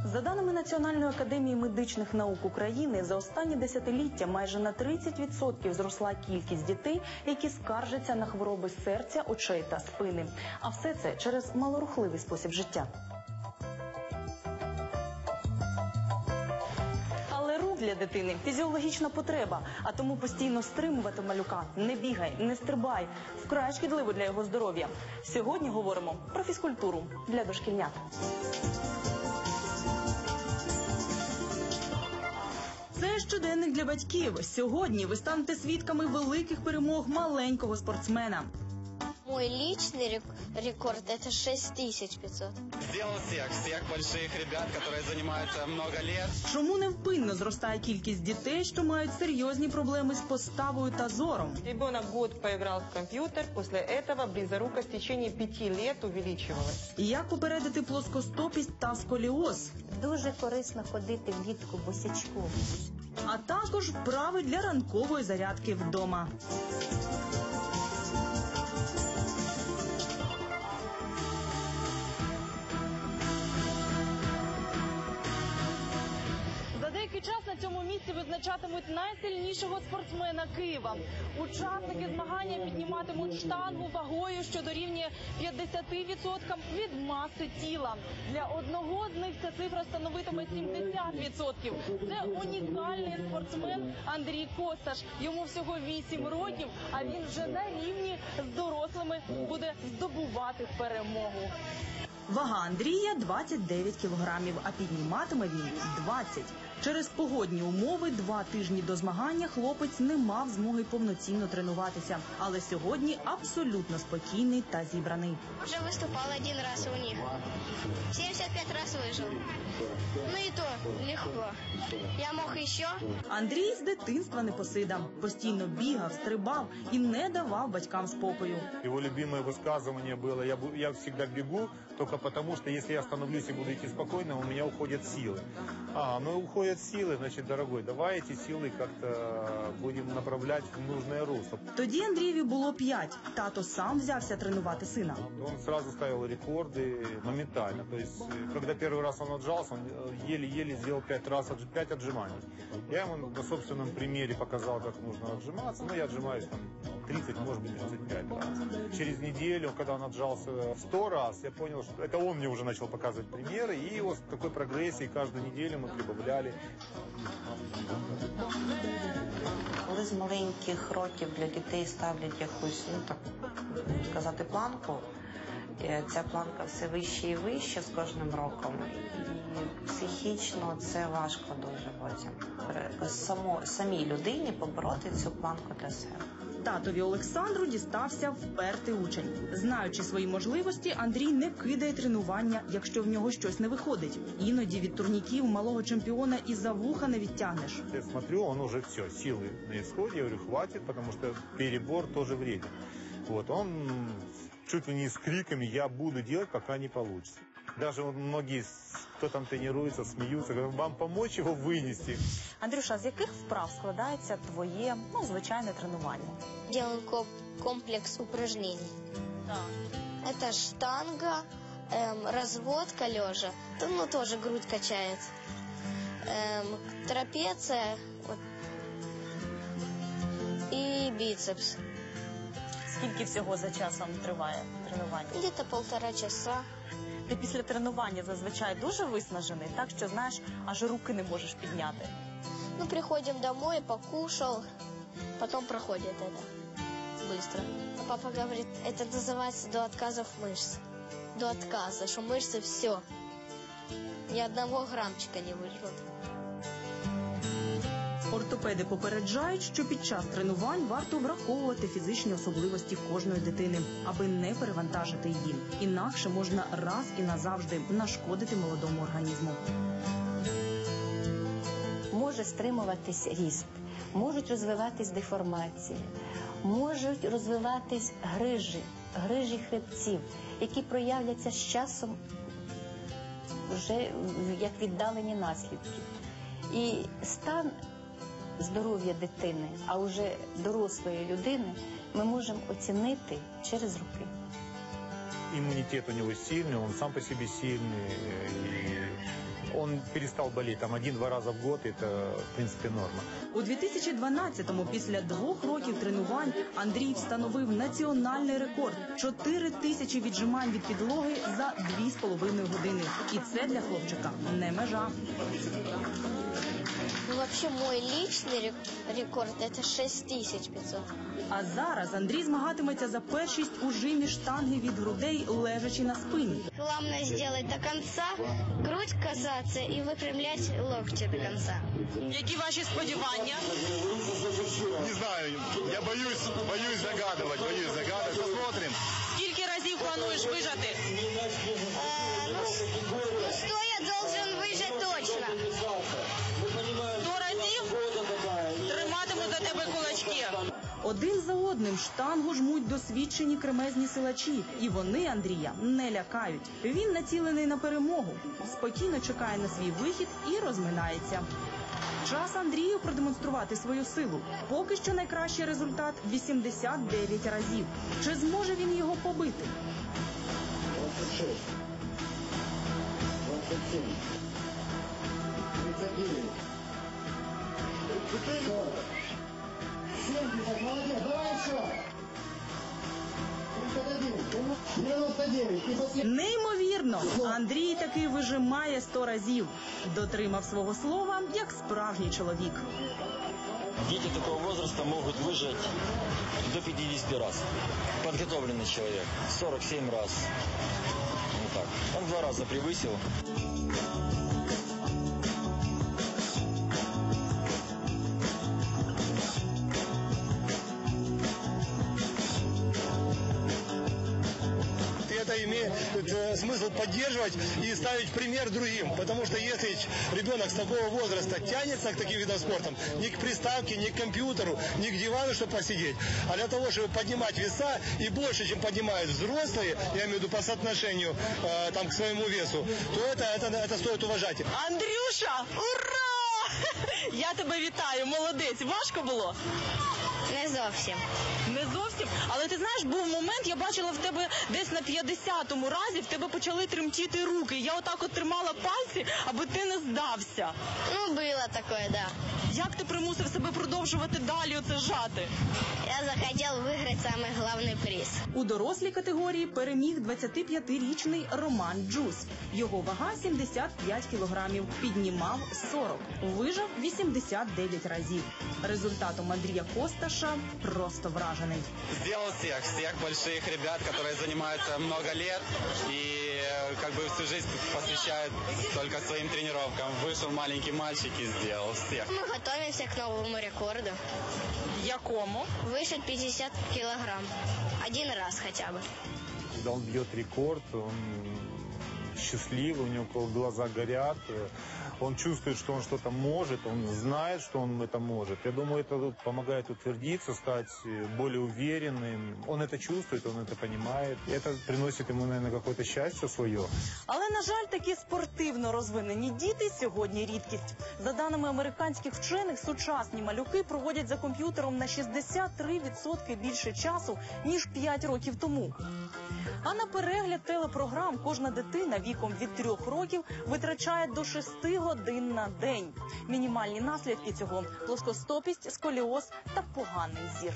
За даними Національної академії медичних наук України, за останні десятиліття майже на 30% зросла кількість дітей, які скаржаться на хвороби серця, очей та спини. А все це через малорухливий спосіб життя. Але рух для дитини – фізіологічна потреба, а тому постійно стримувати малюка. Не бігай, не стрибай. Вкрай шкідливо для його здоров'я. Сьогодні говоримо про фізкультуру для дошкільнят. Це щоденник для батьків. Сьогодні ви станете свідками великих перемог маленького спортсмена. Мой личный рекорд – это 6500. Сделал всех больших ребят, которые занимаются много лет. Чому невпинно зростає кількість дітей, що мають серйозні проблеми з поставою та зором? Ребенок год поиграл в компьютер, после этого близорукость в течение 5 лет увеличивалась. І як попередити плоскостопість та сколіоз? Дуже корисно ходити влітку босячком. А також вправи для ранкової зарядки вдома. За деякий час на цьому місці визначатимуть найсильнішого спортсмена Києва. Учасники змагання підніматимуть штангу вагою, що дорівнює 50% від маси тіла. Для одного з них ця цифра становитиме 70%. Це унікальний спортсмен Андрій Косташ. Йому всього 8 років, а він вже на рівні з дорослими буде здобувати перемогу. Вага Андрія – 29 кілограмів, а підніматиме він – 20. Через погодні умови 2 тижні до змагання хлопець не мав змоги повноцінно тренуватися. Але сьогодні абсолютно спокійний та зібраний. Уже выступал 1 раз у них. 75 раз выжил. Ну и то легко. Я мог еще. Андрій з дитинства непосида. Постійно бігав, стрибав і не давав батькам спокою. Его любимое высказывание было: я всегда бегу, только потому, что если я остановлюсь и буду идти спокойно, у меня уходят силы. Уходят силы, значит, дорогой, давай эти силы как-то будем направлять в нужное русло. Тоді Андрієві було 5. Тато сам взявся тренувати сина. Он сразу ставил рекорды моментально. То есть, когда первый раз он отжался, он еле-еле сделал 5 отжиманий. Я ему на собственном примере показал, как нужно отжиматься. Я отжимаюсь там 30, может быть, 35 раз. Через неделю, когда он отжался 100 раз, я понял, что это он мне уже начал показывать примеры. И вот в такой прогрессии каждую неделю мы прибавляли. Коли з маленьких років для дітей ставлять якусь, сказати, планку, ця планка все вище і вище з кожним роком. І психічно це важко дуже потім. Самій людині побороти цю планку для себе. Татові Олександру дістався впертий учень. Знаючи свої можливості, Андрій не кидає тренування, якщо в нього щось не виходить. Іноді від турніків малого чемпіона і за вуха не відтягнеш. Я смотрю, он уже все, силы на исходе, я говорю, хватит, потому что перебор тоже вреден. Вот, он чуть ли не с криками: я буду делать, пока не получится. Даже многие, кто там тренируется, смеются, говорят, вам помочь его вынести. Андрюша, з яких вправ складається твоє, звичайне тренування? Делаем комплекс упражнений. Это штанга, разводка лежа, тоже грудь качает, трапеция и бицепс. Скільки всього за часом триває тренування? Где-то 1,5 часа. Ти після тренування зазвичай дуже виснажений, так що, знаєш, аж руки не можеш підняти. Приходим домой, покушал, потом проходит это быстро. Папа говорит, это называется до отказов мышц. До отказа, что мышцы все. Ни одного граммчика не выжмут. Ортопеди попереджають, що під час тренувань варто враховувати фізичні особливості кожної дитини, аби не перевантажити її. Інакше можна раз і назавжди нашкодити молодому організму. Може стримуватись ріст, можуть розвиватись деформації, можуть розвиватись грижі хребців, які проявляться з часом вже як віддалені наслідки. І стан здоров'я дитини, а вже дорослої людини ми можемо оцінити через роки. Иммунитет у него сильный, он сам по себе сильный. И он перестал болеть. Там 1-2 раза в год, это, в принципе, норма. У 2012-му, після 2 років тренувань, Андрій встановив національний рекорд – 4 тисячі віджимань від підлоги за 2,5 години. І це для хлопчика не межа. Ну, вообще, мой личный рекорд – это 6500. А зараз Андрій змагатиметься за першість у жимі штанги від грудей, лежачи на спині. Главное сделать до конца, грудь касаться и выпрямлять локти до конца. Які ваші сподівання? Не знаю, я боюсь загадывать. Посмотрим. Скільки разів плануєш вижати? Ну, 100 я должен выжать точно. 100 разів? Триматиму за тебе кулачки. Один за одним штангу жмуть досвідчені кремезні силачі. І вони Андрія не лякають. Він націлений на перемогу. Спокійно чекає на свій вихід і розминається. Час Андрію продемонструвати свою силу. Поки що найкращий результат – 89 разів. Чи зможе він його побити? 26, 27, 39, 40, 70, молодец, давай еще! 99, и последний. Неймовірно! Андрій таки вижимає 100 разів. Дотримав свого слова, як справжній чоловік. Дети такого возраста могут выжать до 50 раз. Подготовленный человек 47 раз. Вот так. Он 2 раза превысил. Это имеет смысл поддерживать и ставить пример другим. Потому что если ребенок с такого возраста тянется к таким видам спорта, не к приставке, не к компьютеру, не к дивану, чтобы посидеть, а для того, чтобы поднимать веса и больше, чем поднимают взрослые, я имею в виду по соотношению к своему весу, то это стоит уважать. Андрюша, ура! Я тебе вітаю, молодець. Важко було? Не зовсім. Не зовсім. Але ти знаєш, був момент, я бачила в тебе десь на 50-му разі, в тебе почали тремтіти руки. Я отак от тримала пальці, аби ти не здався. Ну, было такое, да. Як ти примусив себе продовжувати далі оце жати? Я захотел выиграть самый главный приз. У дорослій категорії переміг 25-річний Роман Джус. Його вага 75 кілограмів, піднімав 40, вижав 89 разів. Результатом Андрія Косташа просто вражений. Сделал всех больших ребят, которые занимаются много лет и всю жизнь посвящают только своим тренировкам. Вышел маленький мальчик и сделал всех. Мы готовимся к новому рекорду. Якому? Выжать 50 килограмм. 1 раз хотя бы. Когда он бьет рекорд, он счастливый, у него глаза горят, он чувствует, что он что-то может, он знает, что он это может. Я думаю, это помогает утвердиться, стать более уверенным. Он это чувствует, он это понимает. Это приносит ему, наверное, какое-то счастье свое. Але, на жаль, такі спортивно розвинені діти сьогодні рідкість. За даними американських вчених, сучасні малюки проводять за комп'ютером на 63% більше часу, ніж 5 років тому. А на перегляд телепрограм кожна дитина віком від 3 років витрачає до 6 годин на день. Мінімальні наслідки цього – плоскостопість, сколіоз та поганий зір.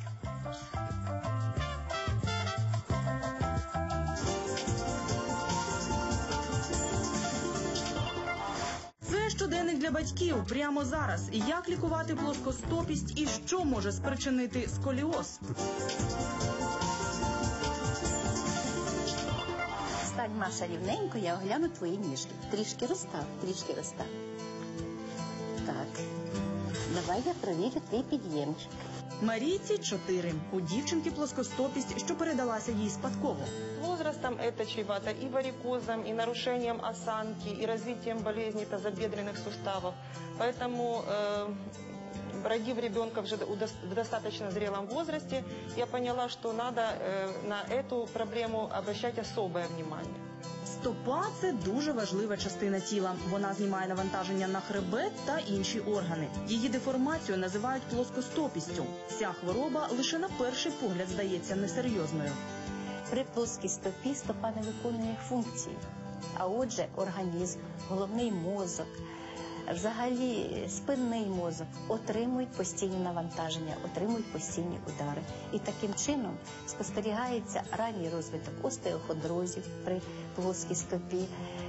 Це щоденник для батьків прямо зараз. Як лікувати плоскостопість і що може спричинити сколіоз? Стань, Маша, рівненько, я огляну твої ніжки. Трішки розстав, трішки розстав. Так. Давай я провірю твій під'ємчик. Марійці 4. У дівчинки плоскостопість, що передалася їй спадково. Возрастом это чревато и варикозом, и нарушением осанки, и развитием болезней тазобедренных суставов. Поэтому, родив ребенка в достаточно зрелом возрасте, я поняла, что надо на эту проблему обращать особое внимание. Стопа – це дуже важлива частина тіла. Вона знімає навантаження на хребет та інші органи. Її деформацію називають плоскостопістю. Ця хвороба лише на перший погляд здається несерйозною. При плоскій стопі стопа не виконує функції. А отже, організм, головний мозок, взагалі спинний мозок отримують постійні навантаження, отримують постійні удари. І таким чином спостерігається ранній розвиток остеохондрозів при плоскій стопі.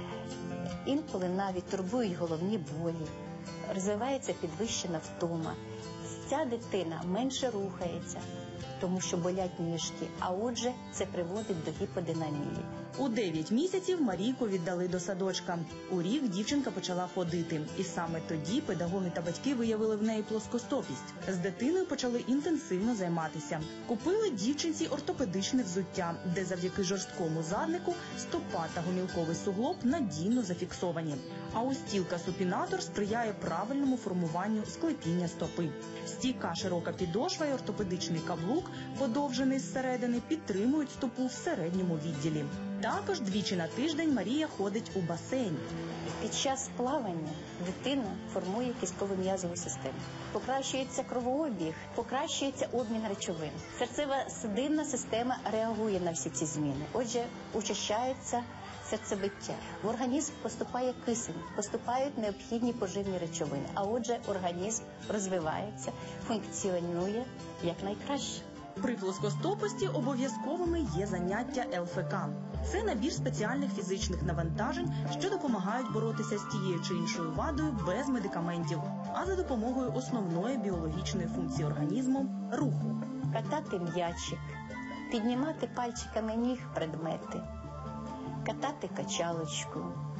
Інколи навіть турбують головні болі, розвивається підвищена втома. Ця дитина менше рухається, тому що болять ніжки, а отже, це приводить до гіподинамії. У 9 місяців Марійку віддали до садочка. У рік дівчинка почала ходити. І саме тоді педагоги та батьки виявили в неї плоскостопість. З дитиною почали інтенсивно займатися. Купили дівчинці ортопедичне взуття, де завдяки жорсткому заднику стопа та гомілковий суглоб надійно зафіксовані. А устілка-супінатор сприяє правильному формуванню склепіння стопи. Стійка широка підошва і ортопедичний каблук, подовжений зсередини, підтримують стопу в середньому відділі. Також двічі на тиждень Марія ходить у басейн. Під час плавання дитина формує кістково-м'язову систему. Покращується кровообіг, покращується обмін речовин. Серцево-судинна система реагує на всі ці зміни. Отже, учащається серцебиття. В організм поступає кисень, поступають необхідні поживні речовини. А отже, організм розвивається, функціонує якнайкраще. При плоскостопості обов'язковими є заняття ЛФК. Це набір спеціальних фізичних навантажень, що допомагають боротися з тією чи іншою вадою без медикаментів, а за допомогою основної біологічної функції організму – руху. Катати м'ячик, піднімати пальчиками ніг предмети, катати качалочку.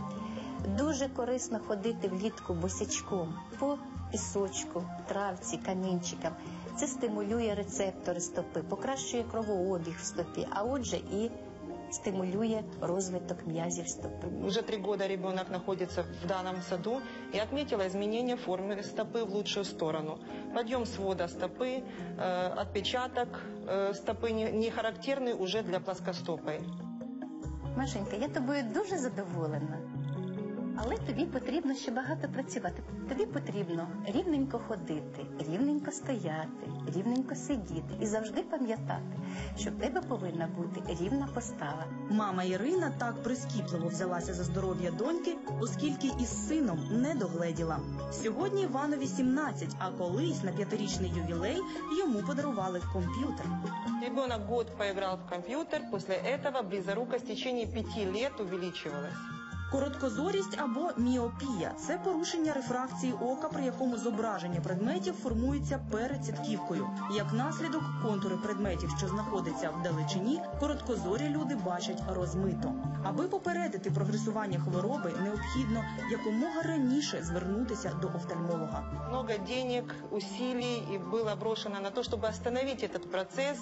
Дуже корисно ходити влітку босячком по пісочку, травці, камінчикам. Це стимулює рецептори стопи, покращує кровообіг в стопі, а отже і стимулює розвиток м'язів стопи. Уже 3 года ребенок находится в данном саду и отметила изменение формы стопы в лучшую сторону. Подъем свода стопы, отпечаток стопы не характерный уже для плоскостопой. Машенька, я тобою дуже задоволена. Але тобі потрібно ще багато працювати. Тобі потрібно рівненько ходити, рівненько стояти, рівненько сидіти і завжди пам'ятати, що в тебе повинна бути рівна постава. Мама Ірина так прискіпливо взялася за здоров'я доньки, оскільки із сином не догледіла. Сьогодні Іванові 17, а колись на 5-річний ювілей йому подарували комп'ютер. Ребенок год поиграл в компьютер, после этого близорукость в течение 5 лет увеличивалась. Короткозорість або міопія – це порушення рефракції ока, при якому зображення предметів формується перед сітківкою. Як наслідок, контури предметів, що знаходяться вдалечині, короткозорі люди бачать розмито. Аби попередити прогресування хвороби, необхідно якомога раніше звернутися до офтальмолога. Много денег, усилий было брошено на то, чтобы остановить этот процесс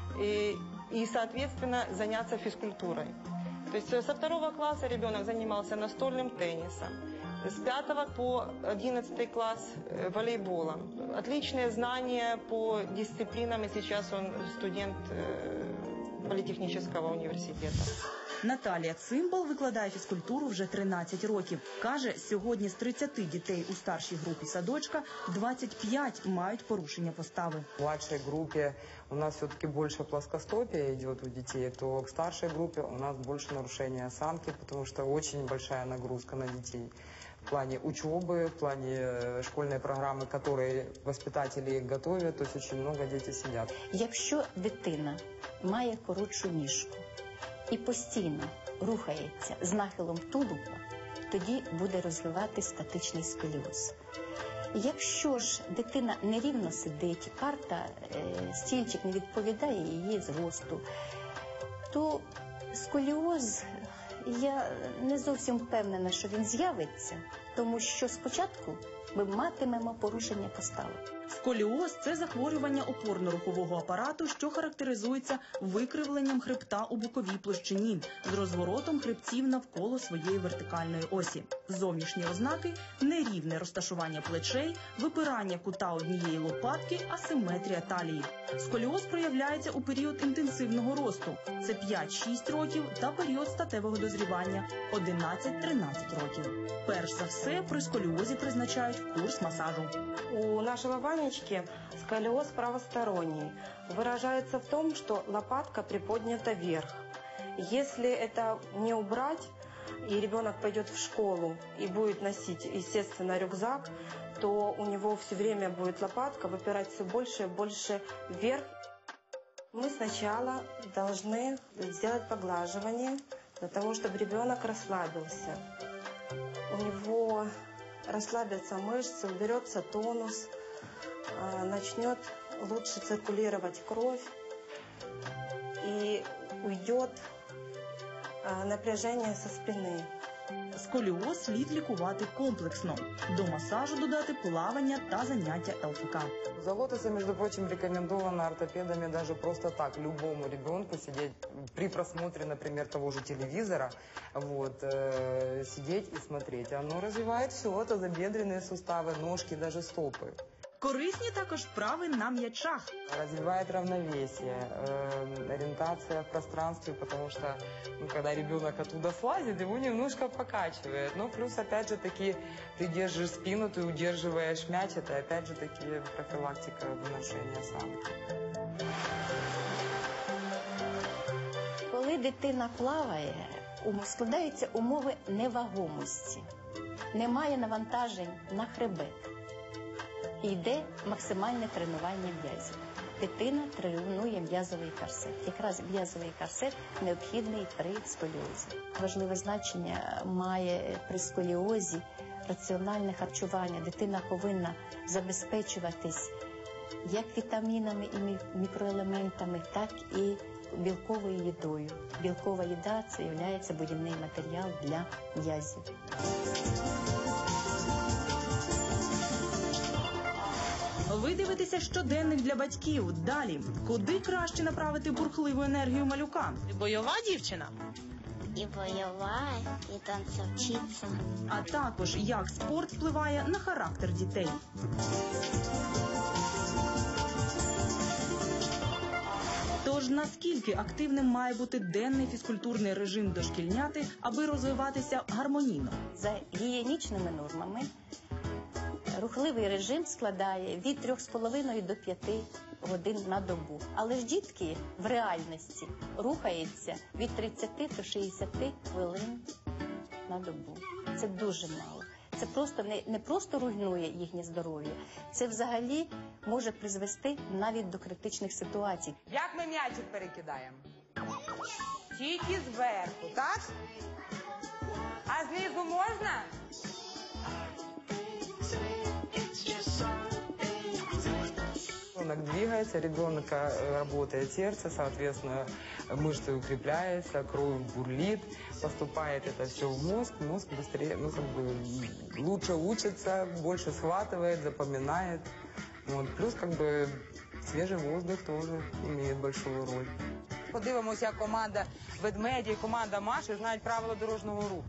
и соответственно, заняться физкультурой. То есть со 2 класса ребенок занимался настольным теннисом, с 5 по 11 класс волейболом. Отличные знания по дисциплинам, и сейчас он студент политехнического университета. Наталія Цимбал викладає фізкультуру вже 13 років. Каже, сьогодні з 30 дітей у старшій групі садочка 25 мають порушення постави. В младшей группе у нас все-таки больше плоскостопия идет у детей, то к старшей группе у нас больше нарушения осанки, потому что очень большая нагрузка на детей. В плане учебы, в плане школьной программы, которые воспитатели готовят, то есть очень много детей сидят. Якщо дитина має коротшу ніжку і постійно рухається з нахилом тулуба, тоді буде розвивати статичний сколіоз. Якщо ж дитина нерівно сидить, карта, стільчик не відповідає її зросту, то сколіоз, я не зовсім впевнена, що він з'явиться, тому що спочатку ми матимемо порушення постави. Сколіоз – це захворювання опорно-рухового апарату, що характеризується викривленням хребта у боковій площині з розворотом хребців навколо своєї вертикальної осі. Зовнішні ознаки – нерівне розташування плечей, випирання кута однієї лопатки, асиметрія талії. Сколіоз проявляється у період інтенсивного росту – це 5-6 років, та період статевого дозрівання – 11-13 років. Перш за все, при сколіозі призначають курс масажу. У нашего Ванечки сколиоз правосторонний. Выражается в том, что лопатка приподнята вверх. Если это не убрать, и ребенок пойдет в школу и будет носить, естественно, рюкзак, то у него все время будет лопатка выпирать все больше и больше вверх. Мы сначала должны сделать поглаживание для того, чтобы ребенок расслабился. У него расслабятся мышцы, уберется тонус, начнет лучше циркулировать кровь и уйдет напряжение со спины. Сколіоз слід лікувати комплексно. До масажу додати плавання та заняття ЛФК. Заботиться, между прочим, рекомендовано ортопедами даже просто так, любому ребенку сидеть при просмотре, например, того же телевизора, сидеть и смотреть. Оно развивает все, тазобедренные суставы, ножки, даже стопы. Корисні також вправи на м'ячах. Развивает равновесие, ориентация в пространстве, потому что, когда ребенок оттуда слазит, его немножко покачивает. Но плюс, опять же таки, ты держишь спину, ты удерживаешь мяч, это опять же таки профилактика выношения осанки. Коли дитина плаває, складаються умови невагомості. Немає навантажень на хребет. І йде максимальне тренування м'язів. Дитина тренує м'язовий корсет. Якраз м'язовий корсет необхідний при сколіозі. Важливе значення має при сколіозі раціональне харчування. Дитина повинна забезпечуватись як вітамінами і мікроелементами, так і білковою їдою. Білкова їда – це є будівний матеріал для м'язів. Ви дивитеся щоденник для батьків. Далі. Куди краще направити бурхливу енергію малюка? Бойова дівчина. И боевая, и танцовщица. А також, як спорт впливає на характер дітей. Тож, наскільки активним має бути денний фізкультурний режим дошкільняти, аби розвиватися гармонійно? За гігієнічними нормами рухливий режим складає від 3,5 до 5 годин на добу. Але ж дітки в реальності рухаються від 30 до 60 хвилин на добу. Це дуже мало. Це просто не просто руйнує їхнє здоров'я, це взагалі може призвести навіть до критичних ситуацій. Як ми м'ячик перекидаємо? Тільки зверху, так? А знизу можна? Ребенок двигается, ребенка работает сердце, соответственно, мышцы укрепляются, кровь бурлит, поступает это все в мозг, мозг быстрее, лучше учится, больше схватывает, запоминает. Плюс свежий воздух тоже имеет большую роль. Подивимося, як команда ведмеді і команда Маші знають правила дорожнього руху.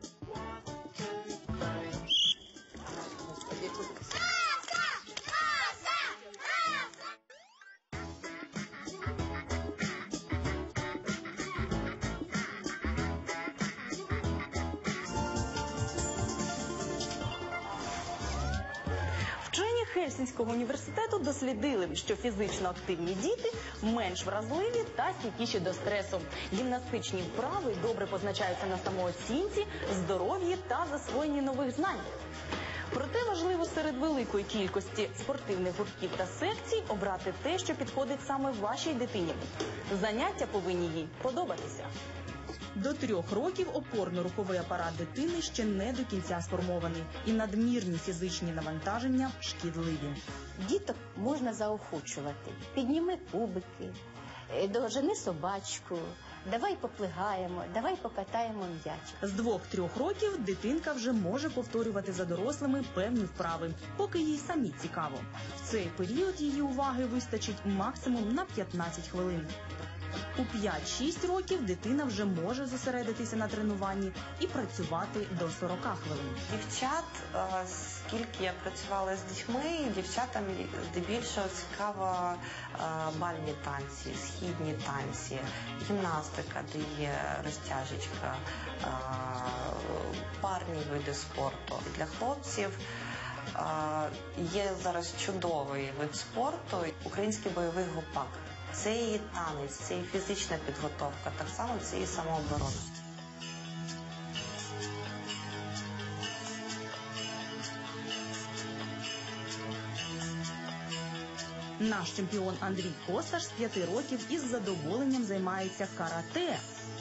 Вчені Хельсінського університету дослідили, що фізично активні діти менш вразливі та стійкіші до стресу. Гімнастичні вправи добре позначаються на самооцінці, здоров'ї та засвоєнні нових знань. Проте важливо серед великої кількості спортивних гуртків та секцій обрати те, що підходить саме вашій дитині. Заняття повинні їй подобатися. До 3 років опорно-руховий апарат дитини ще не до кінця сформований. І надмірні фізичні навантаження шкідливі. Діток можна заохочувати. Підніми кубики, дожени собачку, давай поплигаємо, давай покатаємо м'яч. З 2-3 років дитинка вже може повторювати за дорослими певні вправи, поки їй самі цікаво. В цей період її уваги вистачить максимум на 15 хвилин. У 5-6 років дитина вже може зосередитися на тренуванні і працювати до 40 хвилин. Дівчат, скільки я працювала з дітьми, дівчатам здебільшого цікаво бальні танці, східні танці, гімнастика, де є розтяжечка, парні види спорту. Для хлопців є зараз чудовий вид спорту – український бойовий гопак. Це і танець, це і фізична підготовка, так само це і самооборона. Наш чемпіон Андрій Косташ з 5 років із задоволенням займається карате.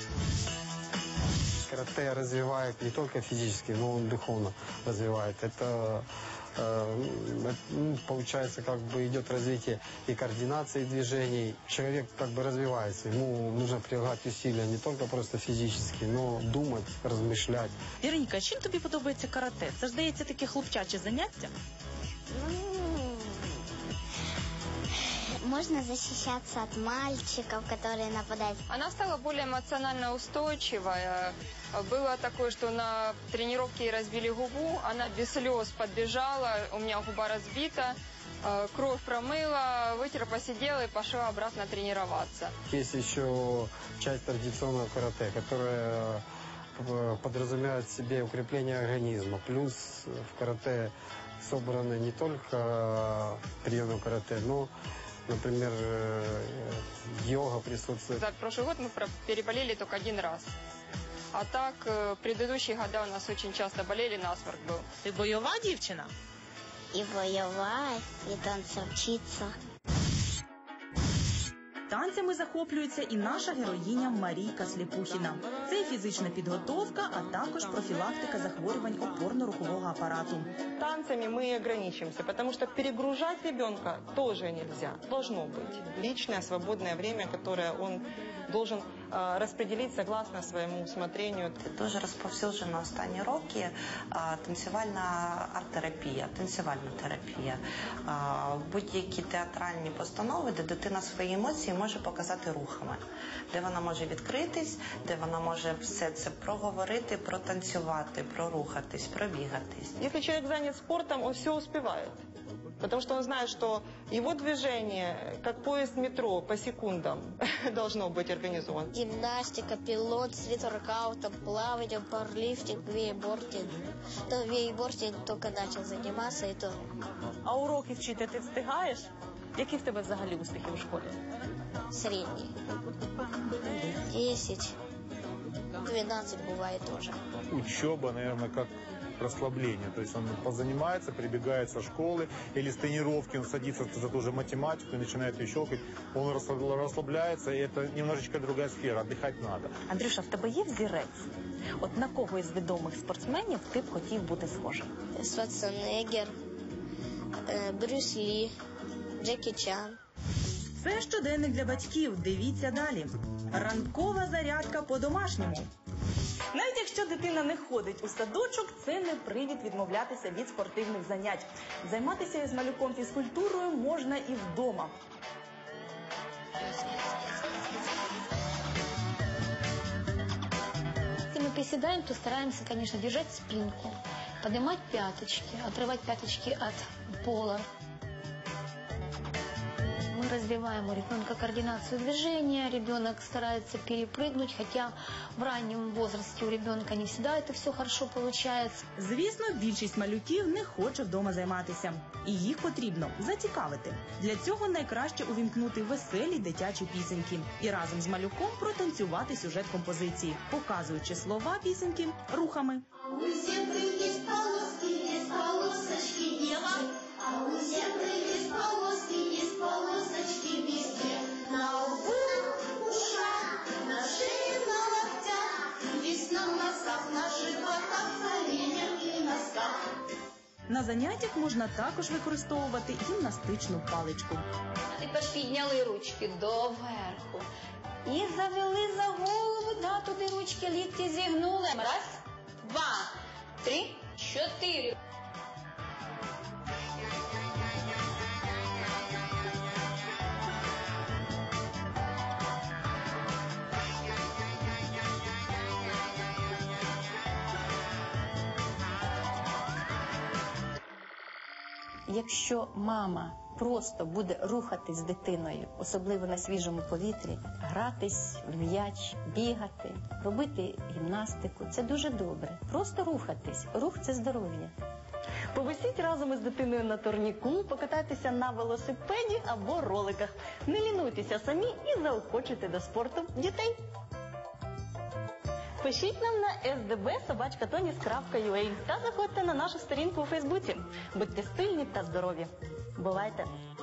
Карате развивает не только физически, но и духовно развивает. Это получается, как бы идет развитие и координации движений. Человек как бы развивается. Ему нужно прилагать усилия не только просто физически, но думать, размышлять. Вероніка, чим тобі подобається карате? Це ж, здається, таке хлопчаче заняття. Можно защищаться от мальчиков, которые нападают. Она стала более эмоционально устойчивая. Было такое, что на тренировке ей разбили губу, она без слез подбежала, у меня губа разбита, кровь промыла, вытер, посидела и пошла обратно тренироваться. Есть еще часть традиционного карате, которая подразумевает в себе укрепление организма. Плюс в карате собраны не только приемы карате, но, например, йога присутствует. За прошлый год мы переболели только 1 раз. А так, предыдущие года у нас очень часто болели, насморк был. Ти бойова дівчина? И воевать, и танцевщица. Танцями захоплюється і наша героїня Марійка Сліпухіна. Це і фізична підготовка, а також профілактика захворювань опорно-рухового апарату. Танцами мы и ограничимся, потому что перегружать ребенка тоже нельзя. Должно быть личное свободное время, которое он должен распределить согласно своему усмотрению. Дуже розповсюджена останні роки танцювальна арт-терапія, танцювальна терапія. Будь-які театральні постанови, де дитина свої емоції може показати рухами, де вона може відкритись, де вона може все це проговорити, протанцювати, прорухатись, пробігатись. Если человек занят спортом, он все успевает. Потому что он знает, что его движение, как поезд метро, по секундам должно быть организовано. Гимнастика, пилот, стрит-воркаутом, плавание, пауэрлифтинг, вейбординг. То вейбординг только начал заниматься, и то. А уроки вчити ти встигаєш? Які в тебе взагалі успіхи у школі? Средний. 10, 12 бывает тоже. Учеба, наверное, как расслабление. То есть он позанимается, прибегает со школы или с тренировки, он садится за ту же математику и начинает ее щелкать. Он расслабляется, и это немножечко другая сфера, отдыхать надо. Андрюша, в тебе є взірець? От на кого із відомих спортсменів ти б хотів бути схожим? Шварценеггер, Брюс Лі, Джекі Чан. Це щоденник для батьків. Дивіться далі. Ранкова зарядка по-домашньому. Навіть якщо дитина не ходить у садочок, це не привід відмовлятися від спортивних занять. Займатися із малюком фізкультурою можна і вдома. Если мы приседаем, то стараемся, конечно, держать спинку, поднимать пяточки, отрывать пяточки от пола. Мы развиваем у ребенка координацию движения, ребенок старается перепрыгнуть, хотя в раннем возрасте у ребенка не всегда это все хорошо получается. Звісно, більшість малюків не хоче вдома займатися. І їх потрібно зацікавити. Для цього найкраще увімкнути веселі дитячі пісеньки. І разом з малюком протанцювати сюжет композиції, показуючи слова пісеньки рухами. А у зебры есть полосочки, дева. А у зебры есть полосочки везде. На лбу, ушах, на шее, на локтях. Есть на носах, на животах, коленях и носках. На заняттях можна також використовувати гімнастичну паличку. Тепер підняли ручки доверху. І завели за голову, да, туди ручки, лікті зігнули. Раз, 2, 3, 4. Якщо мама просто буде рухатись з дитиною, особливо на свіжому повітрі, гратись в м'яч, бігати, робити гімнастику, це дуже добре. Просто рухатись. Рух – це здоров'я. Повисіть разом із дитиною на турніку, покатайтеся на велосипеді або роликах. Не лінуйтеся самі і заохочуйте до спорту дітей. Пишіть нам на sdb@tonis.ua та заходьте на нашу сторінку у Фейсбуці. Будьте стильні та здорові. Бувайте!